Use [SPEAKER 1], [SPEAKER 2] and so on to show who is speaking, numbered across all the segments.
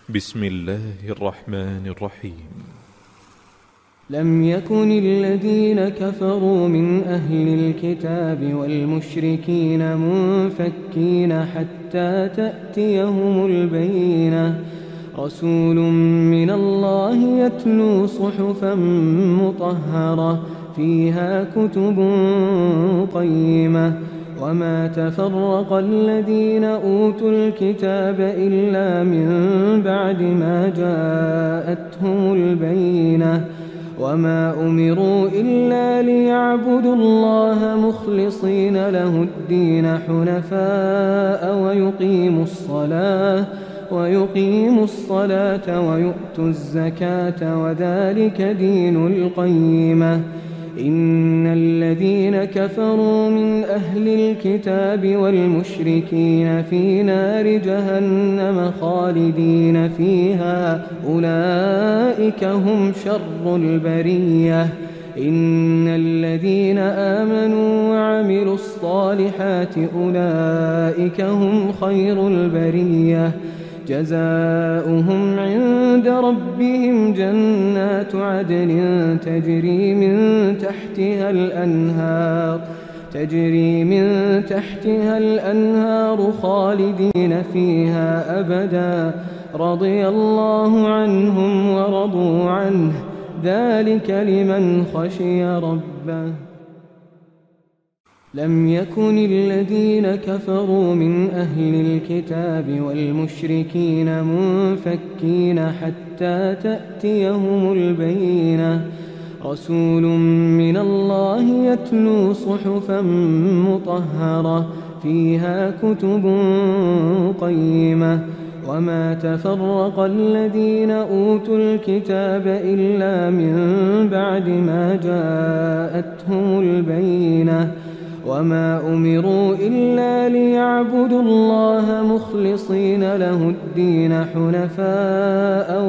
[SPEAKER 1] بسم الله الرحمن الرحيم.
[SPEAKER 2] لم يكن الذين كفروا من أهل الكتاب والمشركين منفكين حتى تأتيهم البينة، رسول من الله يتلو صحفا مطهرة فيها كتب قيمة، وما تفرق الذين أوتوا الكتاب إلا من بعد ما جاءتهم البينة، وما أمروا إلا ليعبدوا الله مخلصين له الدين حنفاء ويقيموا الصلاة ويؤتوا الزكاة وذلك دين القيمة. إن الذين كفروا من أهل الكتاب والمشركين في نار جهنم خالدين فيها أولئك هم شر البرية. إن الذين آمنوا وعملوا الصالحات أولئك هم خير البرية، جزاؤهم عند ربهم جنات عدن تجري من تحتها الأنهار خالدين فيها أبدا، رضي الله عنهم ورضوا عنه، ذلك لمن خشي ربه. لم يكن الذين كفروا من أهل الكتاب والمشركين منفكين حتى تأتيهم البينة، رسول من الله يتلو صحفا مطهرة فيها كتب قيمة، وما تفرق الذين أوتوا الكتاب إلا من بعد ما جاءتهم البينة، وما أمروا إلا ليعبدوا الله مخلصين له الدين حنفاء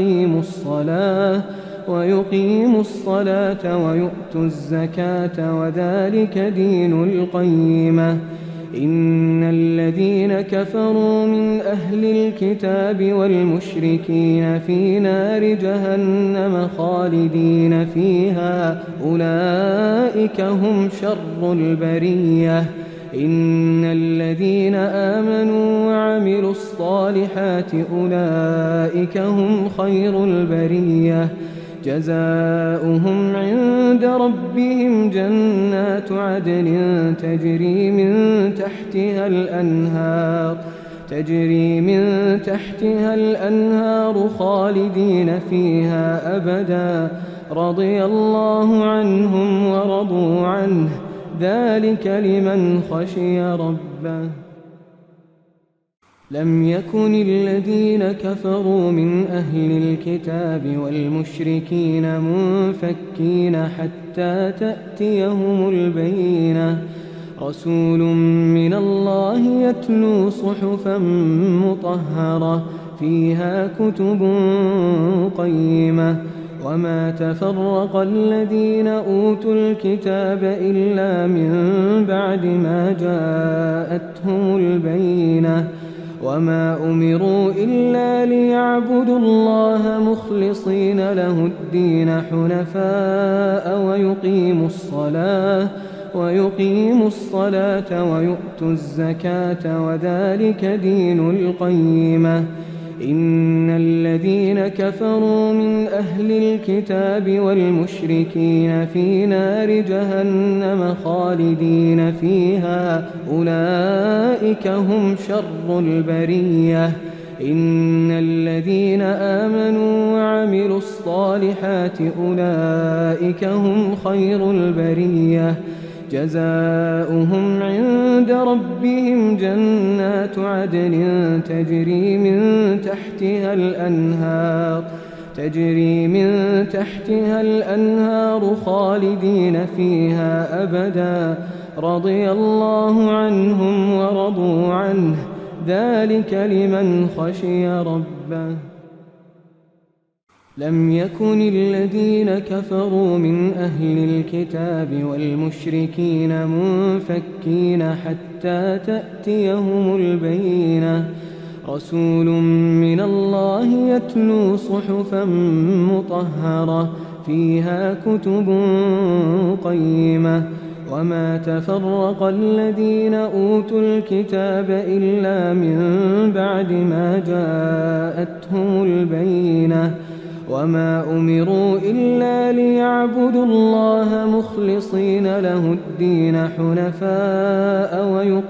[SPEAKER 2] ويقيموا الصلاة ويؤتوا الزكاة وذلك دين القيمة. إن الذين كفروا من أهل الكتاب والمشركين في نار جهنم خالدين فيها أولئك هم شر البرية. إن الذين آمنوا وعملوا الصالحات أولئك هم خير البرية، جزاؤهم عند ربهم جنات عدن تجري من تحتها الأنهار خالدين فيها أبدا، رضي الله عنهم ورضوا عنه، ذلك لمن خشي ربه. لم يكن الذين كفروا من أهل الكتاب والمشركين منفكين حتى تأتيهم البينة، رسول من الله يتلو صحفا مطهرة فيها كتب قيمة، وما تفرق الذين أوتوا الكتاب إلا من بعد ما جاءتهم البينة، وما أمروا إلا ليعبدوا الله مخلصين له الدين حنفاء ويقيموا الصلاة ويؤتوا الزكاة وذلك دين القيمة. إن الذين كفروا من أهل الكتاب والمشركين في نار جهنم خالدين فيها أولئك هم شر البرية. إن الذين آمنوا وعملوا الصالحات أولئك هم خير البرية، جزاؤهم عند ربهم جنات عدن تجري من تحتها الأنهار خالدين فيها أبدا، رضي الله عنهم ورضوا عنه، ذلك لمن خشي ربه. لم يكن الذين كفروا من أهل الكتاب والمشركين منفكين حتى تأتيهم البينة، رسول من الله يتلو صحفا مطهرة فيها كتب قيمة وما تفرق الذين أوتوا الكتاب إلا من بعد ما جاءتهم البينة وما أمروا إلا ليعبدوا الله مخلصين له الدين حنفاء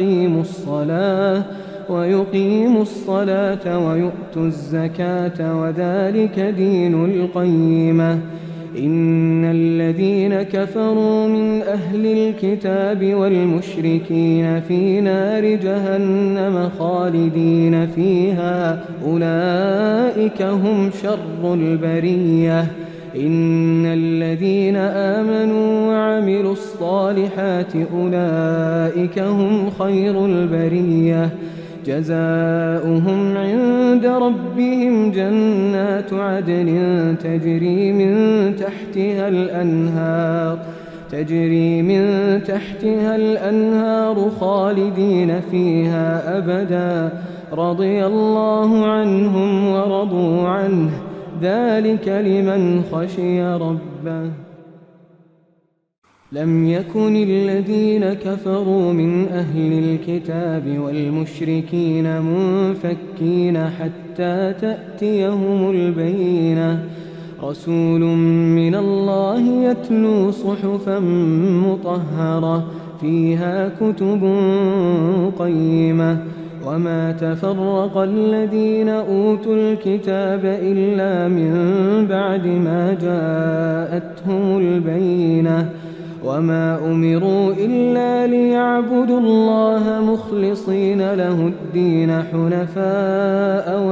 [SPEAKER 2] ويقيموا الصلاة ويؤتوا الزكاة وذلك دين القيمة إن الذين كفروا من أهل الكتاب والمشركين في نار جهنم خالدين فيها أولئك هم شر البرية إن الذين آمنوا وعملوا الصالحات أولئك هم خير البرية جزاؤهم عند ربهم جنات عدن تجري من تحتها الأنهار خالدين فيها أبدا رضي الله عنهم ورضوا عنه ذلك لمن خشي ربه لم يكن الذين كفروا من أهل الكتاب والمشركين منفكين حتى تأتيهم البينة رسول من الله يتلو صحفا مطهرة فيها كتب قيمة وما تفرق الذين أوتوا الكتاب إلا من بعد ما جاءتهم البينة وما أمروا إلا ليعبدوا الله مخلصين له الدين حنفاء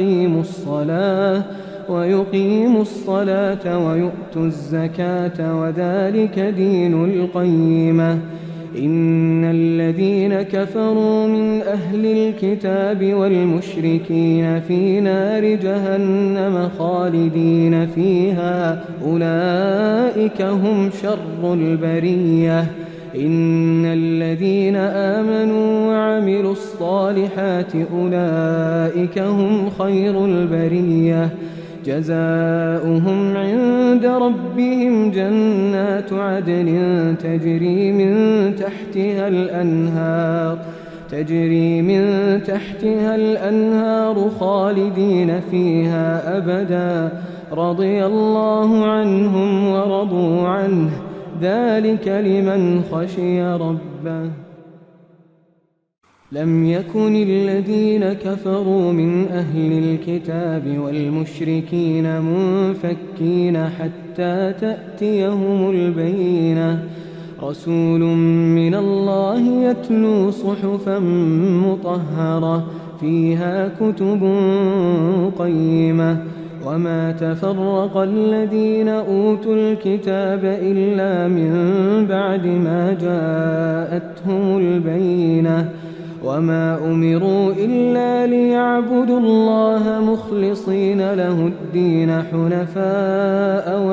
[SPEAKER 2] ويقيموا الصلاة ويؤتوا الزكاة وذلك دين القيمة إن الذين كفروا من أهل الكتاب والمشركين في نار جهنم خالدين فيها أولئك هم شر البرية إن الذين آمنوا وعملوا الصالحات أولئك هم خير البرية جزاؤهم عند ربهم جنات عدن تجري من تحتها الأنهار خالدين فيها أبدا رضي الله عنهم ورضوا عنه ذلك لمن خشي ربه لم يكن الذين كفروا من أهل الكتاب والمشركين منفكين حتى تأتيهم البينة رسول من الله يتلو صحفا مطهرة فيها كتب قيمة وما تفرق الذين أوتوا الكتاب إلا من بعد ما جاءتهم البينة وما أمروا إلا ليعبدوا الله مخلصين له الدين حنفاء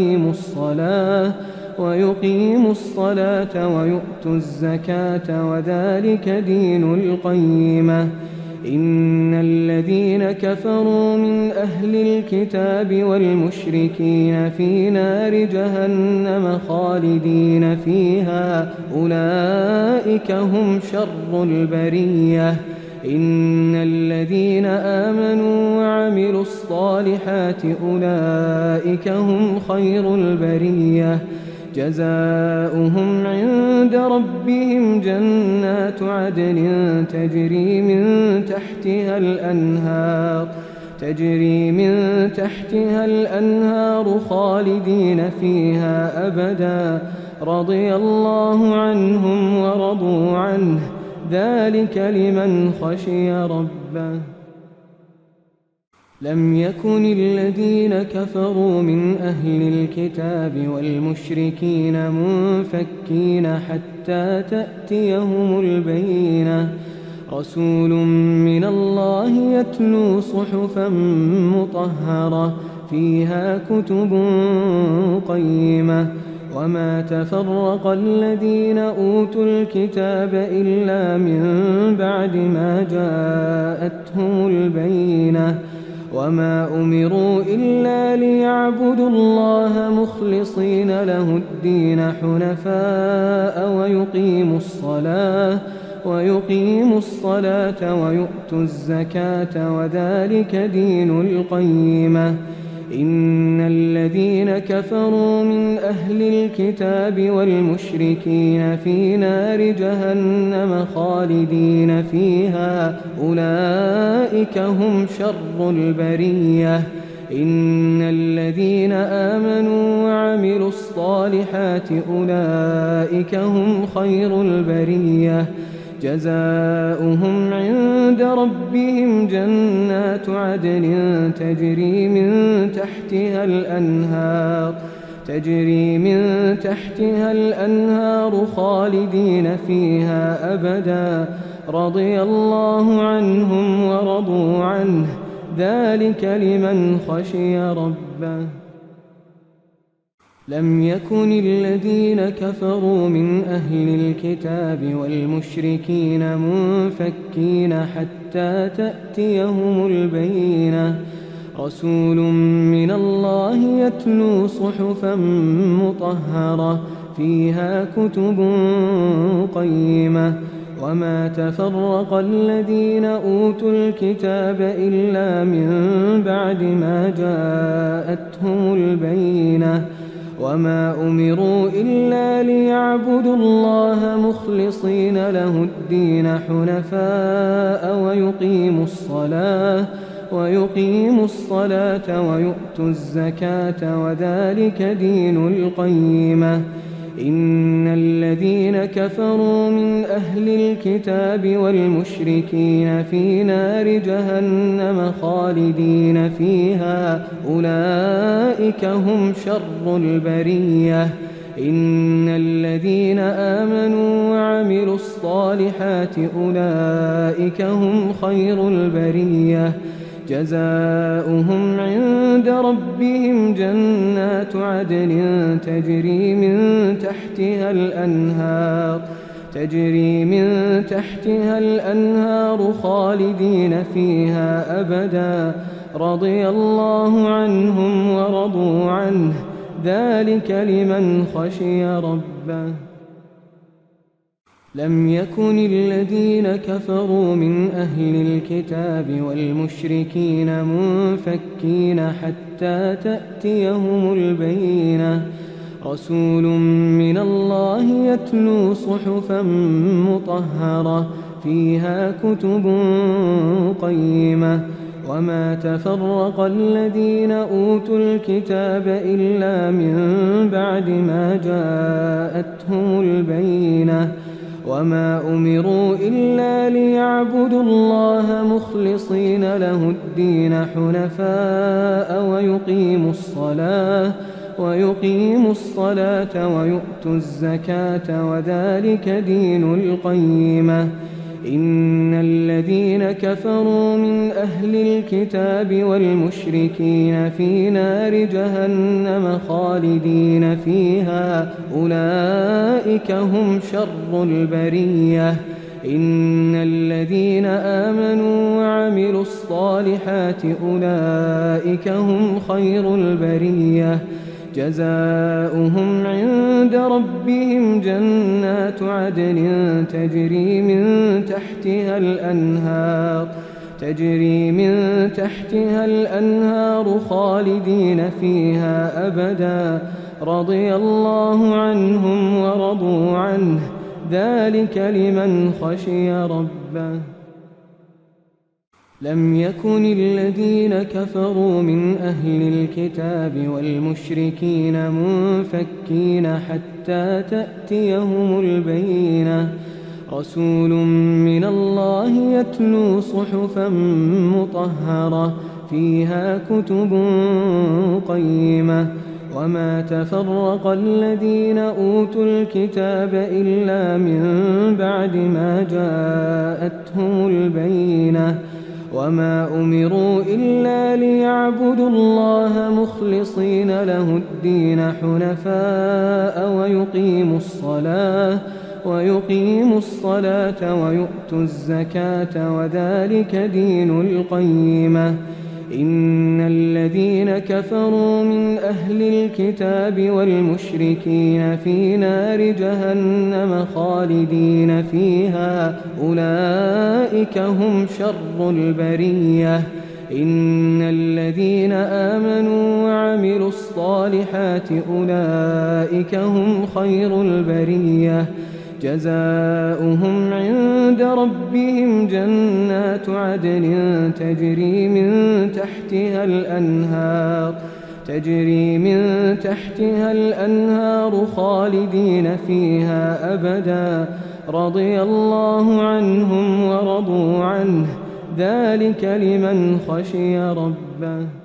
[SPEAKER 2] ويقيموا الصلاة ويؤتوا الزكاة وذلك دين القيمة إن الذين كفروا من أهل الكتاب والمشركين في نار جهنم خالدين فيها أولئك هم شر البرية إن الذين آمنوا وعملوا الصالحات أولئك هم خير البرية جزاؤهم عند ربهم جنات عدن تجري من تحتها الأنهار خالدين فيها أبدا رضي الله عنهم ورضوا عنه ذلك لمن خشي ربه لم يكن الذين كفروا من أهل الكتاب والمشركين منفكين حتى تأتيهم البينة رسول من الله يتلو صحفا مطهرة فيها كتب قيمة وما تفرق الذين أوتوا الكتاب إلا من بعد ما جاءتهم البينة وما أمروا إلا ليعبدوا الله مخلصين له الدين حنفاء ويقيموا الصلاة ويؤتوا الزكاة وذلك دين القيمة. إن الذين كفروا من أهل الكتاب والمشركين في نار جهنم خالدين فيها أولئك هم شر البرية. إن الذين آمنوا وعملوا الصالحات أولئك هم خير البرية. جزاؤهم عند ربهم جنات عدن تجري من تحتها الأنهار خالدين فيها أبدا رضي الله عنهم ورضوا عنه ذلك لمن خشي ربه. لم يكن الذين كفروا من أهل الكتاب والمشركين منفكين حتى تأتيهم البينة. رسول من الله يتلو صحفا مطهرة فيها كتب قيمة. وما تفرق الذين أوتوا الكتاب إلا من بعد ما جاءتهم البينة. وما أمروا إلا ليعبدوا الله مخلصين له الدين حنفاء ويقيموا الصلاة ويؤتوا الزكاة وذلك دين القيمة. إن الذين كفروا من أهل الكتاب والمشركين في نار جهنم خالدين فيها أولئك هم شر البرية. إن الذين آمنوا وعملوا الصالحات أولئك هم خير البرية. جزاؤهم عند ربهم جنات عدن تجري من تحتها الأنهار خالدين فيها أبدا رضي الله عنهم ورضوا عنه ذلك لمن خشي ربه. لم يكن الذين كفروا من أهل الكتاب والمشركين منفكين حتى تأتيهم البينة. رسول من الله يتلو صحفا مطهرة فيها كتب قيمة. وما تفرق الذين أوتوا الكتاب إلا من بعد ما جاءتهم البينة. وما أمروا إلا ليعبدوا الله مخلصين له الدين حنفاء ويقيموا الصلاة ويؤتوا الزكاة وذلك دين القيمة. إن الذين كفروا من أهل الكتاب والمشركين في نار جهنم خالدين فيها أولئك هم شر البرية. إن الذين آمنوا وعملوا الصالحات أولئك هم خير البرية. جزاؤهم عند ربهم جنات عدن تجري من تحتها الأنهار خالدين فيها أبدا رضي الله عنهم ورضوا عنه ذلك لمن خشي ربه. لم يكن الذين كفروا من أهل الكتاب والمشركين منفكين حتى تأتيهم البينة. رسول من الله يتلو صحفا مطهرة فيها كتب قيمة. وما تفرق الذين أوتوا الكتاب إلا من بعد ما جاءتهم البينة. وما أمروا إلا ليعبدوا الله مخلصين له الدين حنفاء ويقيموا الصلاة ويؤتوا الزكاة وذلك دين القيمة. إن الذين كفروا من أهل الكتاب والمشركين في نار جهنم خالدين فيها أولئك هم شر البرية إن الذين آمنوا وعملوا الصالحات أولئك هم خير البرية جزاؤهم عند ربهم جنات عدن تجري من تحتها الأنهار خالدين فيها أبدا رضي الله عنهم ورضوا عنه ذلك لمن خشي ربه